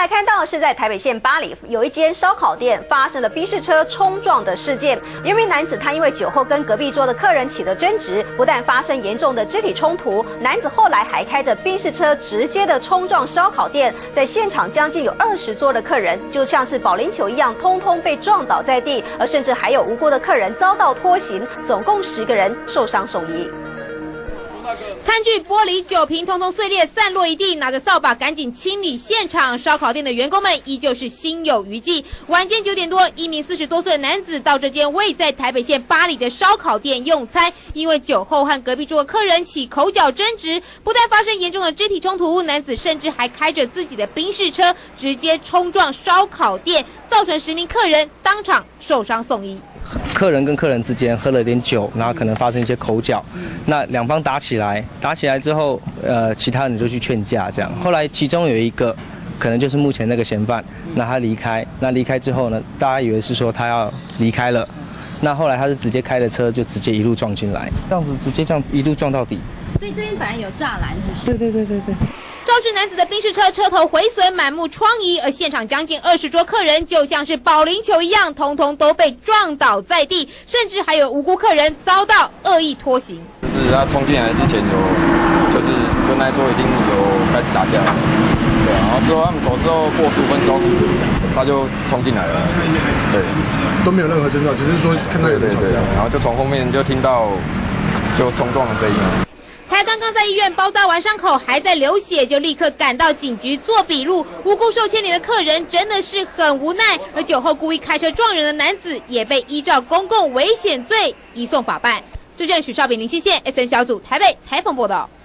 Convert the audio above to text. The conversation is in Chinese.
来看到是在台北县八里有一间烧烤店发生了宾士车冲撞的事件。有一名男子他因为酒后跟隔壁桌的客人起了争执，不但发生严重的肢体冲突，男子后来还开着宾士车直接的冲撞烧烤店，在现场将近有20桌的客人就像是保龄球一样，通通被撞倒在地，而甚至还有无辜的客人遭到拖行，总共10个人受伤送医。 餐具、玻璃、酒瓶统统碎裂，散落一地。拿着扫把赶紧清理现场。烧烤店的员工们依旧是心有余悸。晚间9点多，一名40多岁的男子到这间位在台北县八里的烧烤店用餐，因为酒后和隔壁桌的客人起口角争执，不但发生严重的肢体冲突，男子甚至还开着自己的宾士车直接冲撞烧烤店，造成10名客人当场受伤送医。 客人跟客人之间喝了点酒，然后可能发生一些口角，那两方打起来之后，其他人就去劝架，这样。后来其中有一个，可能就是目前那个嫌犯，那他离开，那离开之后呢，大家以为是说他要离开了，那后来他是直接开的车就直接一路撞进来，这样子直接这样一路撞到底。 所以这边本来有栅栏，是不是？ 对。 肇事男子的宾士车车头毁损，满目疮痍，而现场将近20桌客人就像是保龄球一样，统统都被撞倒在地，甚至还有无辜客人遭到恶意拖行。 就是他冲进来之前就是跟那桌已经有开始打架了，对啊，然后之后他们走之后过15分钟，他就冲进来了，对， 都没有任何征兆，只是说看到有人吵架， 然后就从后面就听到就冲撞的声音。 才刚刚在医院包扎完伤口，还在流血，就立刻赶到警局做笔录。无辜受牵连的客人真的是很无奈，而酒后故意开车撞人的男子也被依照公共危险罪移送法办。这阵许少炳林西县 SN 小组台北采访报道。